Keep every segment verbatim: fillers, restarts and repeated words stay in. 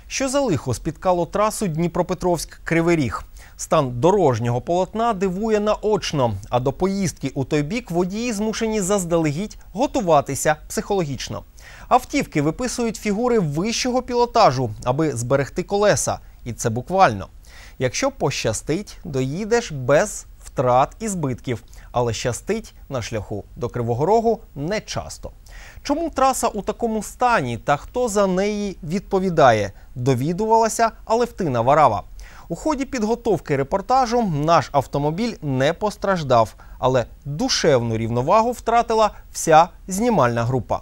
Що за лихо спіткало трасу Дніпропетровськ-Кривий Ріг? Стан дорожнього полотна дивує наочно, а до поїздки у той бік водії змушені заздалегідь готуватися психологічно. Автівки виписують фігури вищого пілотажу, аби зберегти колеса. І це буквально. Якщо пощастить, доїдеш без втрат і збитків. Але щастить на шляху до Кривого Рогу не часто. Чому траса у такому стані та хто за неї відповідає, довідувалася Алевтина Варава. У ході підготовки репортажу наш автомобіль не постраждав, але душевну рівновагу втратила вся знімальна група.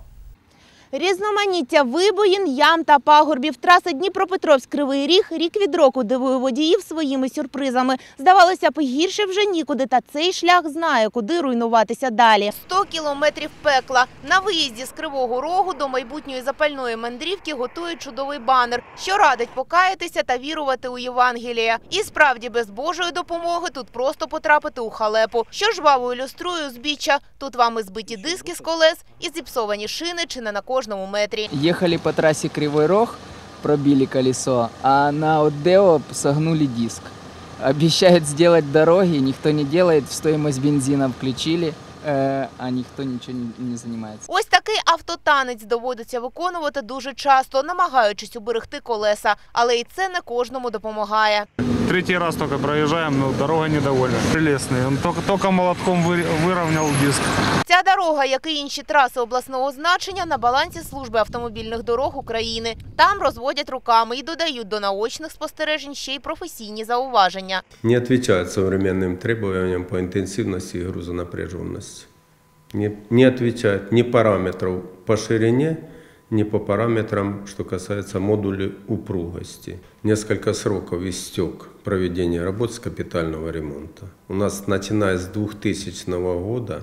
Різноманіття вибоїн, ям та пагорбів. Траса Дніпропетровськ-Кривий Ріг рік від року дивує водіїв своїми сюрпризами. Здавалося б, гірше вже нікуди, та цей шлях знає, куди руйнуватися далі. сто кілометрів пекла. На виїзді з Кривого Рогу до майбутньої запальної мандрівки готують чудовий банер, що радить покаятися та вірувати у Євангелія. І справді, без Божої допомоги тут просто потрапити у халепу. Що жваво ілюструю узбіччя. Тут вам і збиті диски з колес, і зіпсовані шини чи не на кожному метрі. Ехали по трассе Кривой Рог, пробили колесо, а на Одео согнули диск. Обещают сделать дороги, никто не делает, в стоимость бензина включили, а ніхто нічого не займається. Ось такий автотанець доводиться виконувати дуже часто, намагаючись уберегти колеса. Але і це не кожному допомагає. Третий раз только проезжаем, но дорога недовольна. Прелестный. Он только, только молотком выровнял диск. Ця дорога, як і інші траси обласного значення, на балансі служби автомобільних дорог України. Там розводять руками і додають до наочних спостережень ще й професійні зауваження. Не відповідають сучасним требуванням по інтенсивності і грузонапряженості. Не, не відповідають ні параметрів по ширині, не по параметрам, что касается модулей упругости. Несколько сроков истек проведения работ с капитального ремонта. У нас, начиная с двухтысячного года,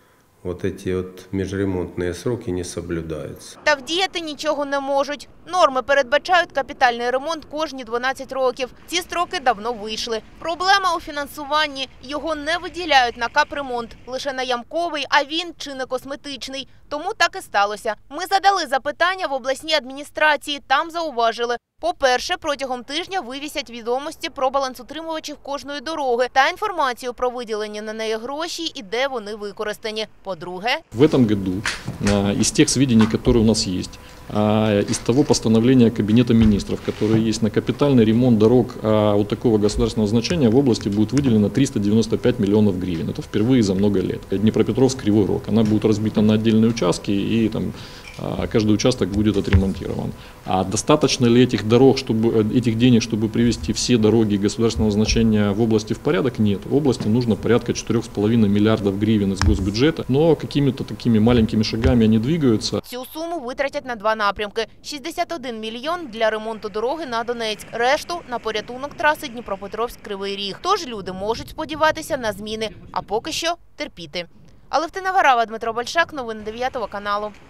вот эти вот межремонтные сроки не соблюдаются. Та вдіяти нічого не можуть. Норми передбачають капітальний ремонт кожні дванадцять років. Ці строки давно вийшли. Проблема у фінансуванні. Його не виділяють на капремонт. Лише на ямковий, а він чи не косметичний. Тому так і сталося. Ми задали запитання в обласній адміністрації. Там зауважили. По-перше, протягом тижня вивісять відомості про балансутримувачів кожної дороги та інформацію про виділені на неї гроші і де вони використані. По-друге, в этом году из тех сведений, которые у нас есть, из того постановления Кабинета министров, которое есть на капитальный ремонт дорог вот такого государственного значения, в области будет выделено триста девяносто пять миллионов гривен. Это впервые за много лет. Днепропетровск-Кривой Рог. Она будет разбита на отдельные участки, и там каждый участок будет отремонтирован. А достаточно ли этих дорог, чтобы, этих денег, чтобы привести все дороги государственного значения в области в порядок? Нет. В области нужно порядка четырёх с половиной миллиардов гривен из госбюджета, но какими-то такими маленькими шагами они двигаются. Цю суму витратять на два напрямки. шістдесят один мільйон для ремонту дороги на Донецьк, решту на порятунок траси Дніпропетровськ-Кривий Ріг. Тож люди можуть сподіватися на зміни, а поки що терпіти. Алевтина Варава, Дмитро Большак, новини дев'ятого каналу.